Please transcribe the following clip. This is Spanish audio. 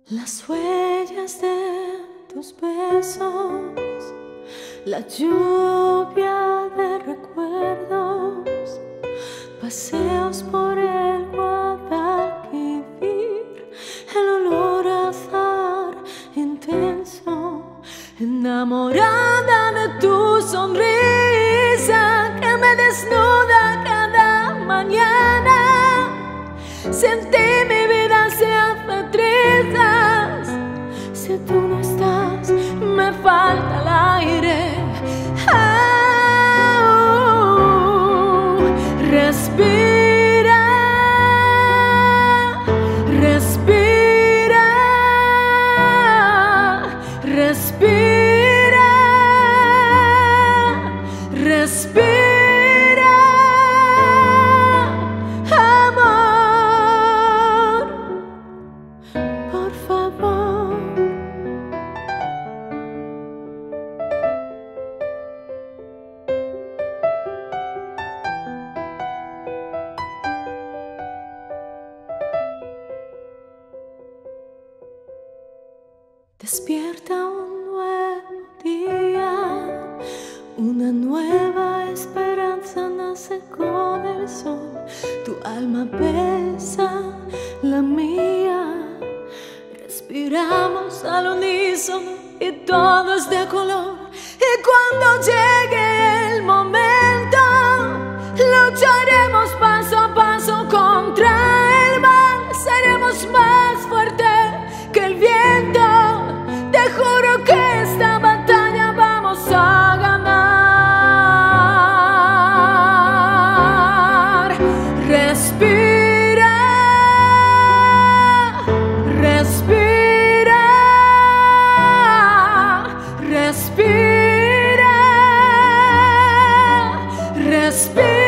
Las huellas de tus besos, la lluvia de recuerdos, paseos por el Guadalquivir, el olor a azahar intenso, enamorada de tu sonrisa que me desnuda cada mañana. Sentí mi vida se hace trizas. Si tú no estás, me falta el aire. Respira, respira, respira, respira, amor, por favor. Despierta un nuevo día, una nueva esperanza nace con el sol. Tu alma besa la mía, respiramos al unísono y todo es de color. Y cuando llegue el momento, lucharemos paso a paso contra el mal. Seremos más fuertes que el viento. Te juro que esta batalla vamos a ganar. Respira, respira, respira, respira.